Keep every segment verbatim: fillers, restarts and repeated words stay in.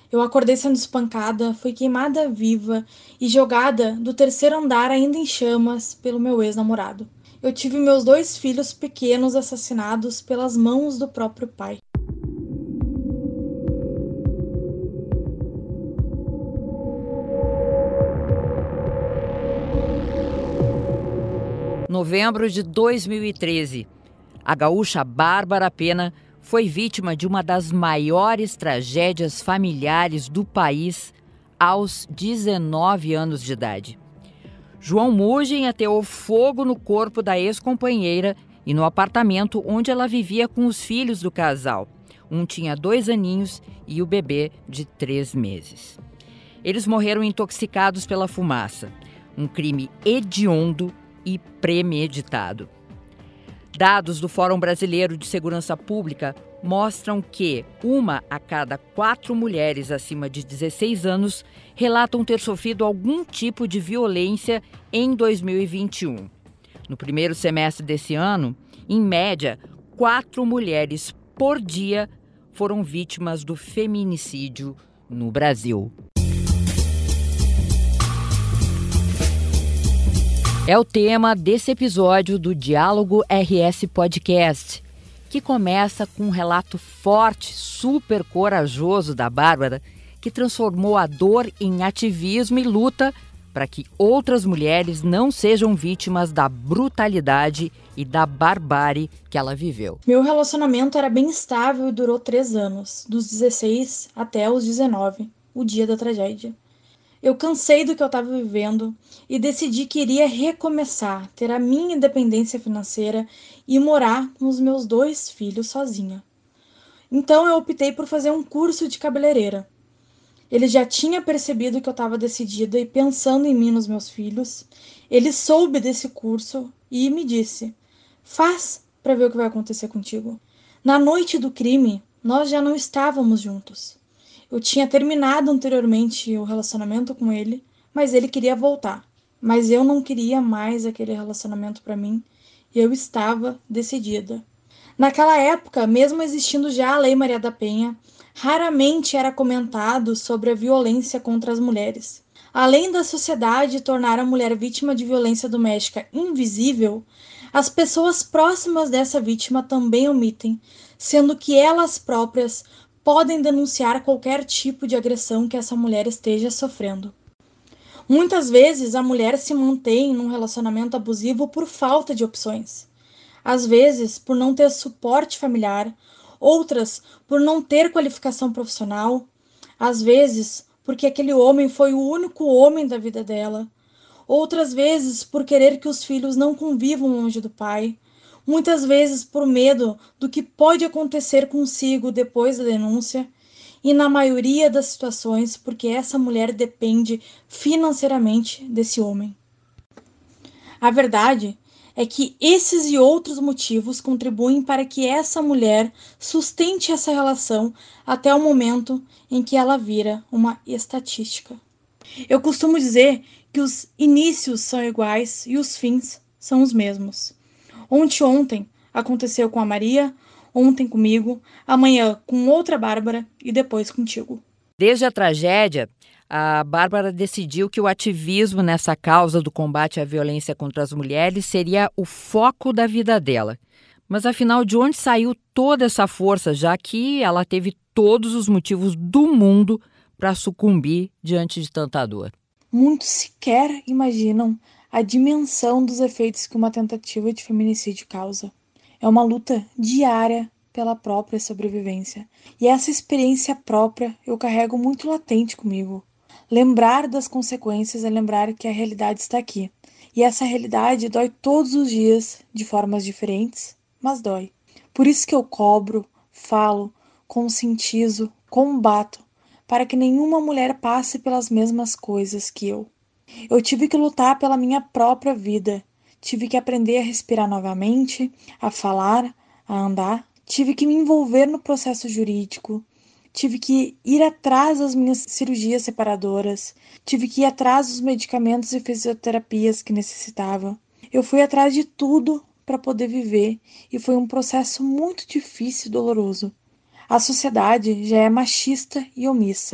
Eu acordei sendo espancada, fui queimada viva e jogada do terceiro andar ainda em chamas pelo meu ex-namorado. Eu tive meus dois filhos pequenos assassinados pelas mãos do próprio pai. Novembro de dois mil e treze, a gaúcha Bárbara Pena foi vítima de uma das maiores tragédias familiares do país aos dezenove anos de idade. João Mugem ateou fogo no corpo da ex-companheira e no apartamento onde ela vivia com os filhos do casal. Um tinha dois aninhos e o bebê de três meses. Eles morreram intoxicados pela fumaça. Um crime hediondo e premeditado. Dados do Fórum Brasileiro de Segurança Pública mostram que uma a cada quatro mulheres acima de dezesseis anos relatam ter sofrido algum tipo de violência em dois mil e vinte e um. No primeiro semestre desse ano, em média, quatro mulheres por dia foram vítimas do feminicídio no Brasil. É o tema desse episódio do Diálogo R S Podcast, que começa com um relato forte, super corajoso da Bárbara, que transformou a dor em ativismo e luta para que outras mulheres não sejam vítimas da brutalidade e da barbárie que ela viveu. Meu relacionamento era bem estável e durou três anos, dos dezesseis até os dezenove, o dia da tragédia. Eu cansei do que eu estava vivendo e decidi que iria recomeçar, ter a minha independência financeira e morar com os meus dois filhos sozinha. Então eu optei por fazer um curso de cabeleireira. Ele já tinha percebido que eu estava decidida e pensando em mim e nos meus filhos. Ele soube desse curso e me disse: faz para ver o que vai acontecer contigo. Na noite do crime, nós já não estávamos juntos. Eu tinha terminado anteriormente o relacionamento com ele, mas ele queria voltar. Mas eu não queria mais aquele relacionamento para mim e eu estava decidida. Naquela época, mesmo existindo já a Lei Maria da Penha, raramente era comentado sobre a violência contra as mulheres. Além da sociedade tornar a mulher vítima de violência doméstica invisível, as pessoas próximas dessa vítima também omitem, sendo que elas próprias podem denunciar qualquer tipo de agressão que essa mulher esteja sofrendo. Muitas vezes a mulher se mantém num relacionamento abusivo por falta de opções. Às vezes por não ter suporte familiar, outras por não ter qualificação profissional, às vezes porque aquele homem foi o único homem da vida dela, outras vezes por querer que os filhos não convivam longe do pai, muitas vezes por medo do que pode acontecer consigo depois da denúncia, e na maioria das situações porque essa mulher depende financeiramente desse homem. A verdade é que esses e outros motivos contribuem para que essa mulher sustente essa relação até o momento em que ela vira uma estatística. Eu costumo dizer que os inícios são iguais e os fins são os mesmos. Ontem, ontem aconteceu com a Maria, ontem comigo, amanhã com outra Bárbara e depois contigo. Desde a tragédia, a Bárbara decidiu que o ativismo nessa causa do combate à violência contra as mulheres seria o foco da vida dela. Mas afinal, de onde saiu toda essa força, já que ela teve todos os motivos do mundo para sucumbir diante de tanta dor? Muitos sequer imaginam a dimensão dos efeitos que uma tentativa de feminicídio causa. É uma luta diária pela própria sobrevivência. E essa experiência própria eu carrego muito latente comigo. Lembrar das consequências é lembrar que a realidade está aqui. E essa realidade dói todos os dias, de formas diferentes, mas dói. Por isso que eu cobro, falo, conscientizo, combato, para que nenhuma mulher passe pelas mesmas coisas que eu. Eu tive que lutar pela minha própria vida. Tive que aprender a respirar novamente, a falar, a andar. Tive que me envolver no processo jurídico. Tive que ir atrás das minhas cirurgias separadoras. Tive que ir atrás dos medicamentos e fisioterapias que necessitava. Eu fui atrás de tudo para poder viver e foi um processo muito difícil e doloroso. A sociedade já é machista e omissa.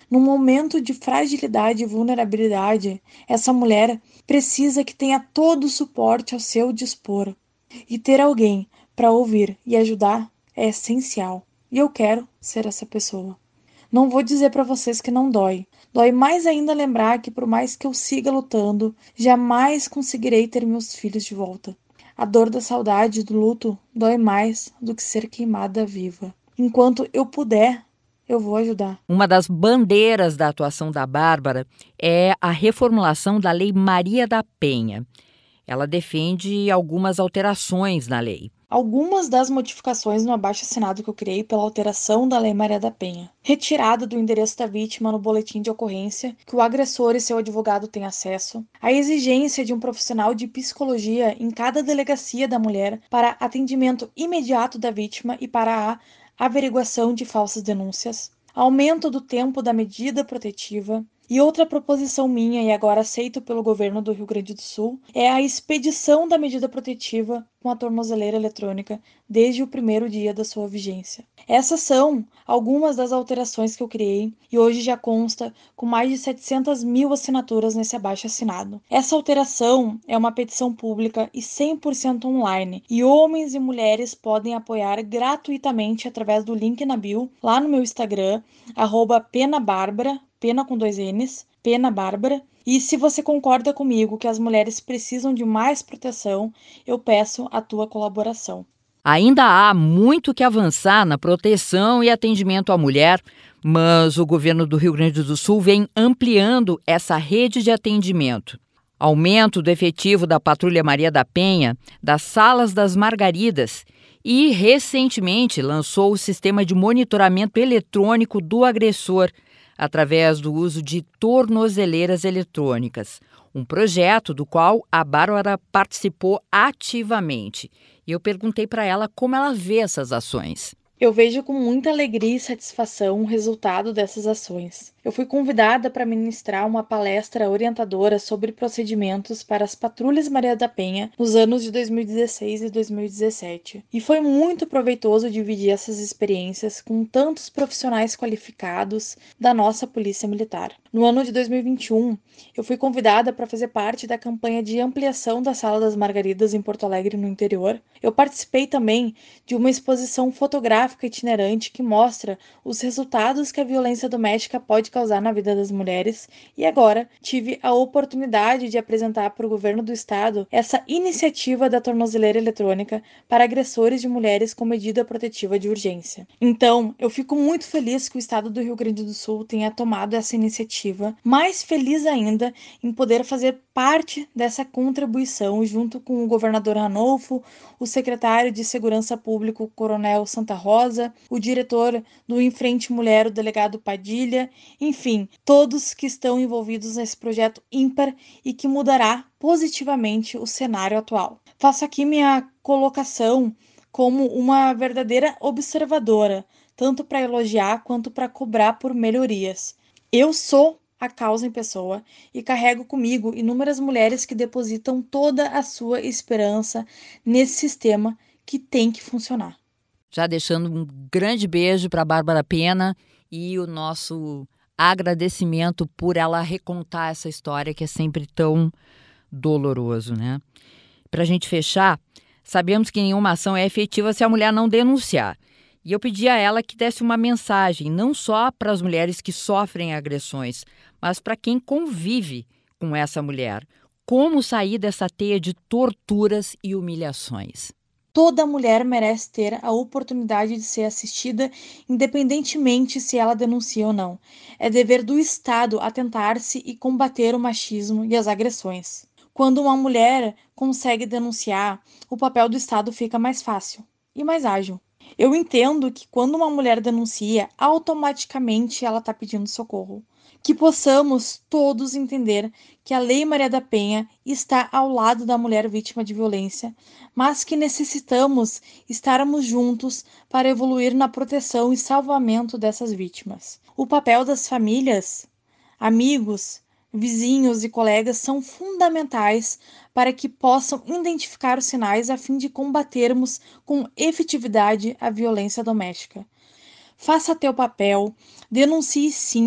Num momento de fragilidade e vulnerabilidade, essa mulher precisa que tenha todo o suporte ao seu dispor. E ter alguém para ouvir e ajudar é essencial. E eu quero ser essa pessoa. Não vou dizer para vocês que não dói. Dói mais ainda lembrar que, por mais que eu siga lutando, jamais conseguirei ter meus filhos de volta. A dor da saudade e do luto dói mais do que ser queimada viva. Enquanto eu puder, eu vou ajudar. Uma das bandeiras da atuação da Bárbara é a reformulação da Lei Maria da Penha. Ela defende algumas alterações na lei. Algumas das modificações no abaixo-assinado que eu criei pela alteração da Lei Maria da Penha. Retirada do endereço da vítima no boletim de ocorrência, que o agressor e seu advogado têm acesso. A exigência de um profissional de psicologia em cada delegacia da mulher para atendimento imediato da vítima e para a averiguação de falsas denúncias. Aumento do tempo da medida protetiva. E outra proposição minha, e agora aceito pelo governo do Rio Grande do Sul, é a expedição da medida protetiva com a tornozeleira eletrônica desde o primeiro dia da sua vigência. Essas são algumas das alterações que eu criei e hoje já consta com mais de setecentas mil assinaturas nesse abaixo-assinado. Essa alteração é uma petição pública e cem por cento online, e homens e mulheres podem apoiar gratuitamente através do link na bio, lá no meu Instagram, arroba penabárbara, pena com dois N's, Pena Bárbara. E se você concorda comigo que as mulheres precisam de mais proteção, eu peço a tua colaboração. Ainda há muito que avançar na proteção e atendimento à mulher, mas o governo do Rio Grande do Sul vem ampliando essa rede de atendimento. Aumento do efetivo da Patrulha Maria da Penha, das Salas das Margaridas e, recentemente, lançou o sistema de monitoramento eletrônico do agressor, através do uso de tornozeleiras eletrônicas, um projeto do qual a Bárbara participou ativamente. E eu perguntei para ela como ela vê essas ações. Eu vejo com muita alegria e satisfação o resultado dessas ações. Eu fui convidada para ministrar uma palestra orientadora sobre procedimentos para as patrulhas Maria da Penha nos anos de dois mil e dezesseis e dois mil e dezessete. E foi muito proveitoso dividir essas experiências com tantos profissionais qualificados da nossa Polícia Militar. No ano de dois mil e vinte e um, eu fui convidada para fazer parte da campanha de ampliação da Sala das Margaridas em Porto Alegre, no interior. Eu participei também de uma exposição fotográfica itinerante que mostra os resultados que a violência doméstica pode causar na vida das mulheres, e agora tive a oportunidade de apresentar para o governo do estado essa iniciativa da tornozeleira eletrônica para agressores de mulheres com medida protetiva de urgência. Então, eu fico muito feliz que o estado do Rio Grande do Sul tenha tomado essa iniciativa, mais feliz ainda em poder fazer parte dessa contribuição junto com o governador Ranolfo, o secretário de Segurança Pública, o Coronel Santa Rosa, o diretor do Enfrente Mulher, o delegado Padilha, enfim, todos que estão envolvidos nesse projeto ímpar e que mudará positivamente o cenário atual. Faço aqui minha colocação como uma verdadeira observadora, tanto para elogiar quanto para cobrar por melhorias. Eu sou a causa em pessoa e carrego comigo inúmeras mulheres que depositam toda a sua esperança nesse sistema que tem que funcionar. Já deixando um grande beijo para a Bárbara Pena e o nosso agradecimento por ela recontar essa história que é sempre tão doloroso, né? Para a gente fechar, sabemos que nenhuma ação é efetiva se a mulher não denunciar. E eu pedi a ela que desse uma mensagem, não só para as mulheres que sofrem agressões, mas para quem convive com essa mulher. Como sair dessa teia de torturas e humilhações? Toda mulher merece ter a oportunidade de ser assistida, independentemente se ela denuncia ou não. É dever do Estado atentar-se e combater o machismo e as agressões. Quando uma mulher consegue denunciar, o papel do Estado fica mais fácil e mais ágil. Eu entendo que quando uma mulher denuncia, automaticamente ela está pedindo socorro. Que possamos todos entender que a Lei Maria da Penha está ao lado da mulher vítima de violência, mas que necessitamos estarmos juntos para evoluir na proteção e salvamento dessas vítimas. O papel das famílias, amigos, vizinhos e colegas são fundamentais para que possam identificar os sinais a fim de combatermos com efetividade a violência doméstica. Faça teu papel, denuncie sim,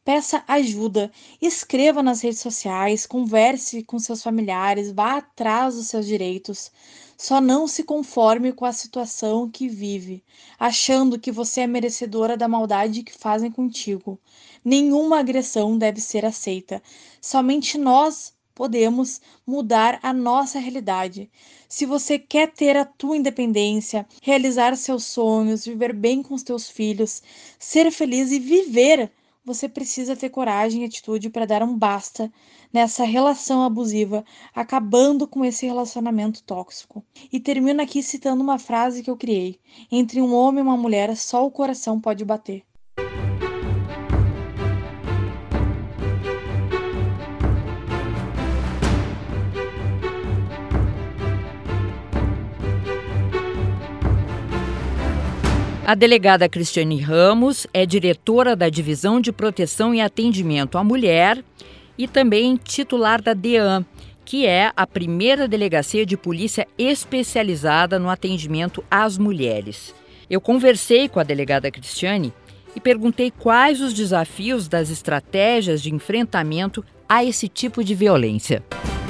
Peça ajuda, escreva nas redes sociais, converse com seus familiares, vá atrás dos seus direitos. Só não se conforme com a situação que vive, achando que você é merecedora da maldade que fazem contigo. Nenhuma agressão deve ser aceita. Somente nós podemos mudar a nossa realidade. Se você quer ter a tua independência, realizar seus sonhos, viver bem com os teus filhos, ser feliz e viver, você precisa ter coragem e atitude para dar um basta nessa relação abusiva, acabando com esse relacionamento tóxico. E termino aqui citando uma frase que eu criei: entre um homem e uma mulher, só o coração pode bater. A delegada Cristiane Ramos é diretora da Divisão de Proteção e Atendimento à Mulher e também titular da DEAM, que é a primeira delegacia de polícia especializada no atendimento às mulheres. Eu conversei com a delegada Cristiane e perguntei quais os desafios das estratégias de enfrentamento a esse tipo de violência.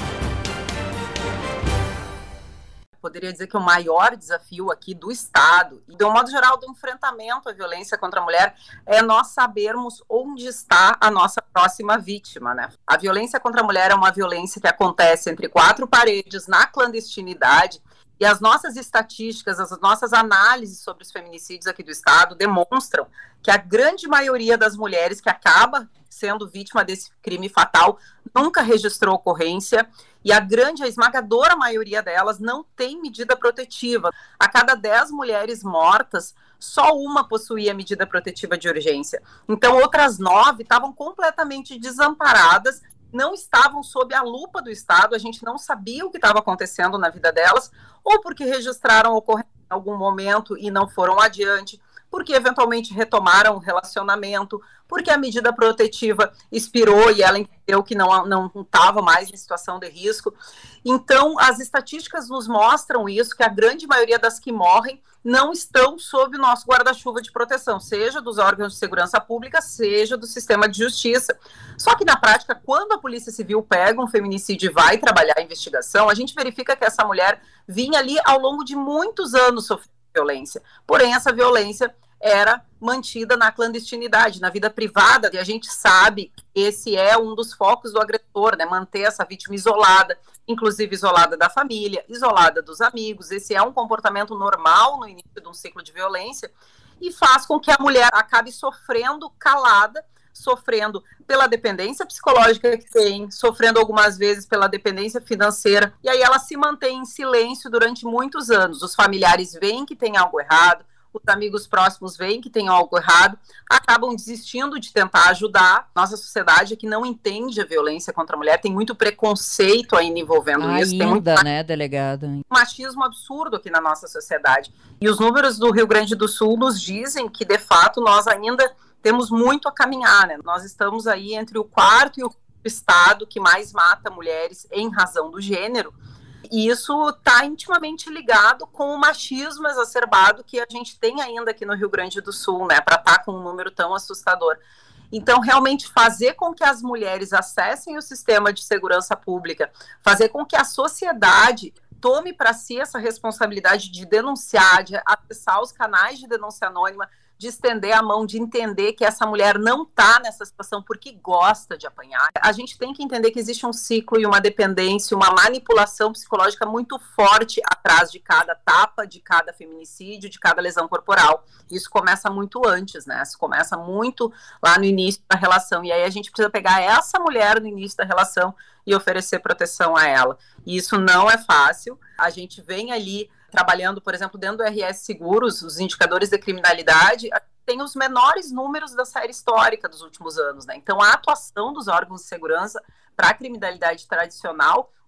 Poderia dizer que o maior desafio aqui do Estado, e de um modo geral do enfrentamento à violência contra a mulher, é nós sabermos onde está a nossa próxima vítima, né? A violência contra a mulher é uma violência que acontece entre quatro paredes, na clandestinidade, e as nossas estatísticas, as nossas análises sobre os feminicídios aqui do Estado demonstram que a grande maioria das mulheres que acaba sendo vítima desse crime fatal nunca registrou ocorrência, e a grande, a esmagadora maioria delas não tem medida protetiva. A cada dez mulheres mortas, só uma possuía medida protetiva de urgência. Então, outras nove estavam completamente desamparadas, não estavam sob a lupa do Estado, a gente não sabia o que estava acontecendo na vida delas, ou porque registraram ocorrência em algum momento e não foram adiante, porque eventualmente retomaram o relacionamento, porque a medida protetiva expirou e ela entendeu que não não estava mais em situação de risco. Então, as estatísticas nos mostram isso, que a grande maioria das que morrem não estão sob o nosso guarda-chuva de proteção, seja dos órgãos de segurança pública, seja do sistema de justiça. Só que, na prática, quando a Polícia Civil pega um feminicídio e vai trabalhar a investigação, a gente verifica que essa mulher vinha ali ao longo de muitos anos sofrendo violência. Porém, essa violência era mantida na clandestinidade, na vida privada, e a gente sabe que esse é um dos focos do agressor, né, manter essa vítima isolada, inclusive isolada da família, isolada dos amigos. Esse é um comportamento normal no início de um ciclo de violência e faz com que a mulher acabe sofrendo calada, sofrendo pela dependência psicológica que tem, sofrendo algumas vezes pela dependência financeira, e aí ela se mantém em silêncio durante muitos anos. Os familiares veem que tem algo errado, os amigos próximos veem que tem algo errado, acabam desistindo de tentar ajudar. Nossa sociedade que não entende a violência contra a mulher, tem muito preconceito ainda envolvendo ainda, isso. Tem muito né, delegada? machismo absurdo aqui na nossa sociedade. E os números do Rio Grande do Sul nos dizem que, de fato, nós ainda temos muito a caminhar, né? Nós estamos aí entre o quarto e o quinto estado que mais mata mulheres em razão do gênero. E isso está intimamente ligado com o machismo exacerbado que a gente tem ainda aqui no Rio Grande do Sul, né, para estar com um número tão assustador. Então, realmente fazer com que as mulheres acessem o sistema de segurança pública, fazer com que a sociedade tome para si essa responsabilidade de denunciar, de acessar os canais de denúncia anônima, de estender a mão, de entender que essa mulher não está nessa situação porque gosta de apanhar. A gente tem que entender que existe um ciclo e uma dependência, uma manipulação psicológica muito forte atrás de cada tapa, de cada feminicídio, de cada lesão corporal. Isso começa muito antes, né? Isso começa muito lá no início da relação. E aí a gente precisa pegar essa mulher no início da relação e oferecer proteção a ela. E isso não é fácil. A gente vem ali trabalhando, por exemplo, dentro do R S Seguros, os indicadores de criminalidade, tem os menores números da série histórica dos últimos anos, né? Então, a atuação dos órgãos de segurança para a criminalidade tradicional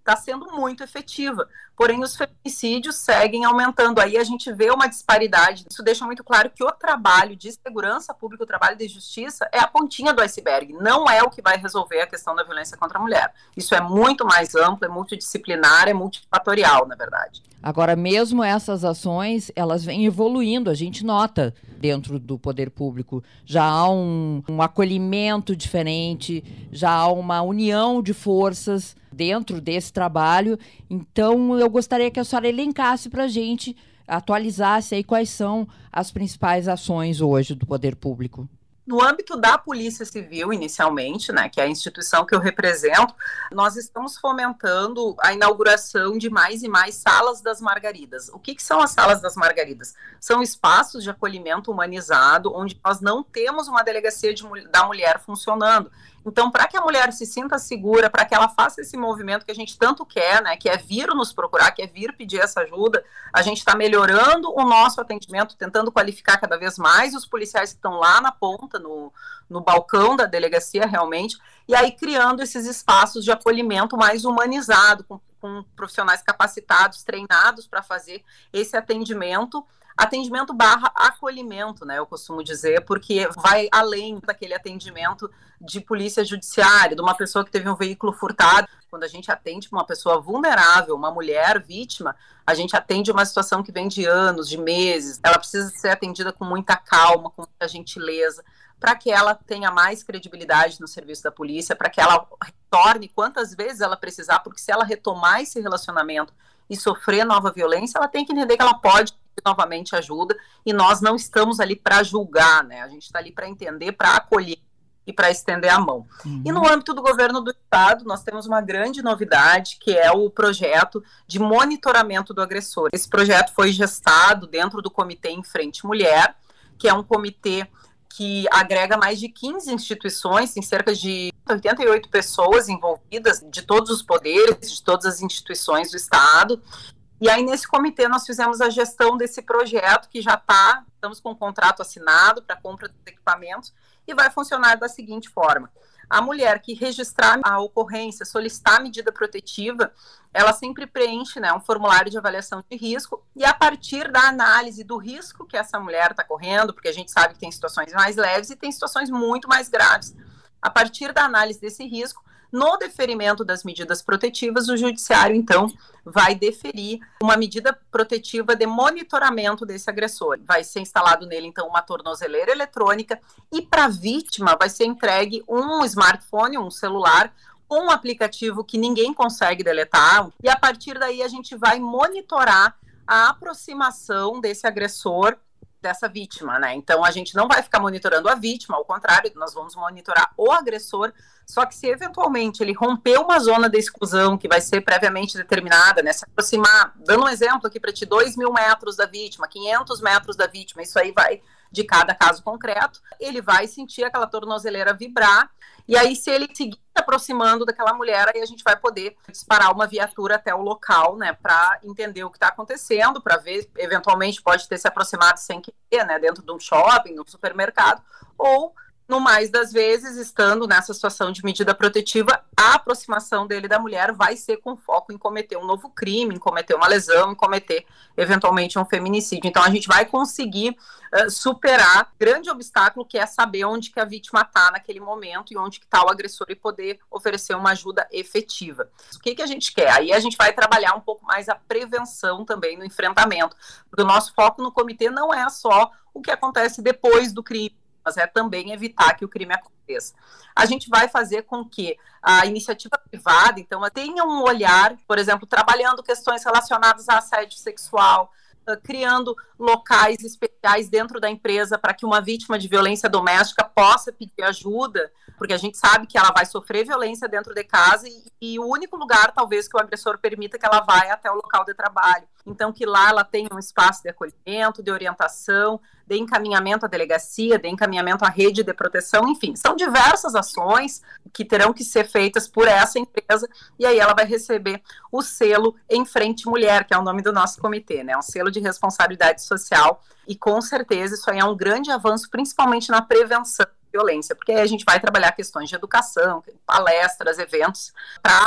está sendo muito efetiva, porém os feminicídios seguem aumentando, aí a gente vê uma disparidade, isso deixa muito claro que o trabalho de segurança pública, o trabalho de justiça é a pontinha do iceberg, não é o que vai resolver a questão da violência contra a mulher, isso é muito mais amplo, é multidisciplinar, é multifatorial, na verdade. Agora, mesmo essas ações, elas vêm evoluindo, a gente nota dentro do poder público, já há um, um acolhimento diferente, já há uma união de forças dentro desse trabalho, então eu gostaria que a senhora elencasse para a gente, atualizasse aí quais são as principais ações hoje do poder público. No âmbito da Polícia Civil, inicialmente, né, que é a instituição que eu represento, nós estamos fomentando a inauguração de mais e mais salas das margaridas. O que, que são as salas das margaridas? São espaços de acolhimento humanizado, onde nós não temos uma delegacia de, da mulher funcionando. Então, para que a mulher se sinta segura, para que ela faça esse movimento que a gente tanto quer, né, que é vir nos procurar, que é vir pedir essa ajuda, a gente está melhorando o nosso atendimento, tentando qualificar cada vez mais os policiais que estão lá na ponta, no, no balcão da delegacia, realmente, e aí criando esses espaços de acolhimento mais humanizado, com, com profissionais capacitados, treinados para fazer esse atendimento, atendimento barra acolhimento, né, eu costumo dizer, porque vai além daquele atendimento de polícia judiciária, de uma pessoa que teve um veículo furtado. Quando a gente atende uma pessoa vulnerável, uma mulher vítima, a gente atende uma situação que vem de anos, de meses, ela precisa ser atendida com muita calma, com muita gentileza, para que ela tenha mais credibilidade no serviço da polícia, para que ela retorne quantas vezes ela precisar, porque se ela retomar esse relacionamento e sofrer nova violência, ela tem que entender que ela pode novamente ajuda, e nós não estamos ali para julgar, né? A gente está ali para entender, para acolher e para estender a mão. Uhum. E no âmbito do governo do estado, nós temos uma grande novidade, que é o projeto de monitoramento do agressor. Esse projeto foi gestado dentro do Comitê Em Frente Mulher, que é um comitê que agrega mais de quinze instituições, tem cerca de oitenta e oito pessoas envolvidas, de todos os poderes, de todas as instituições do estado. E aí, nesse comitê, nós fizemos a gestão desse projeto, que já está, estamos com um contrato assinado para compra dos equipamentos, e vai funcionar da seguinte forma. A mulher que registrar a ocorrência, solicitar a medida protetiva, ela sempre preenche, né, um formulário de avaliação de risco, e a partir da análise do risco que essa mulher está correndo, porque a gente sabe que tem situações mais leves e tem situações muito mais graves, a partir da análise desse risco, no deferimento das medidas protetivas, o judiciário, então, vai deferir uma medida protetiva de monitoramento desse agressor. Vai ser instalado nele, então, uma tornozeleira eletrônica, e para a vítima vai ser entregue um smartphone, um celular, com um aplicativo que ninguém consegue deletar, e a partir daí a gente vai monitorar a aproximação desse agressor dessa vítima, né? Então a gente não vai ficar monitorando a vítima, ao contrário, nós vamos monitorar o agressor, só que se eventualmente ele romper uma zona de exclusão que vai ser previamente determinada, né? Se aproximar, dando um exemplo aqui para ti, dois mil metros da vítima, quinhentos metros da vítima, isso aí vai de cada caso concreto, ele vai sentir aquela tornozeleira vibrar, e aí se ele seguir se aproximando daquela mulher, aí a gente vai poder disparar uma viatura até o local, né, para entender o que está acontecendo, para ver, eventualmente pode ter se aproximado sem querer, né, dentro de um shopping, de um supermercado, ou no mais das vezes, estando nessa situação de medida protetiva, a aproximação dele da mulher vai ser com foco em cometer um novo crime, em cometer uma lesão, em cometer, eventualmente, um feminicídio. Então, a gente vai conseguir uh, superar o grande obstáculo, que é saber onde que a vítima está naquele momento e onde que está o agressor e poder oferecer uma ajuda efetiva. O que que a gente quer? Aí a gente vai trabalhar um pouco mais a prevenção também no enfrentamento, porque o nosso foco no comitê não é só o que acontece depois do crime, mas é também evitar que o crime aconteça. A gente vai fazer com que a iniciativa privada, então, tenha um olhar, por exemplo, trabalhando questões relacionadas a assédio sexual, criando locais especiais dentro da empresa para que uma vítima de violência doméstica possa pedir ajuda, porque a gente sabe que ela vai sofrer violência dentro de casa e, e o único lugar, talvez, que o agressor permita que ela vá é até o local de trabalho. Então, que lá ela tenha um espaço de acolhimento, de orientação, de encaminhamento à delegacia, de encaminhamento à rede de proteção, enfim, são diversas ações que terão que ser feitas por essa empresa, e aí ela vai receber o selo Em Frente Mulher, que é o nome do nosso comitê, né, um selo de responsabilidade social, e com certeza isso aí é um grande avanço, principalmente na prevenção da violência, porque aí a gente vai trabalhar questões de educação, palestras, eventos, para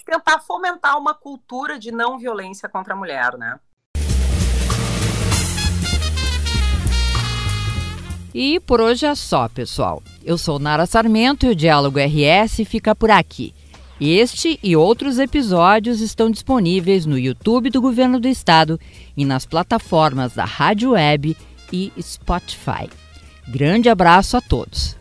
tentar fomentar uma cultura de não violência contra a mulher, né? E por hoje é só, pessoal. Eu sou Nara Sarmento e o Diálogo R S fica por aqui. Este e outros episódios estão disponíveis no YouTube do Governo do Estado e nas plataformas da Rádio Web e Spotify. Grande abraço a todos!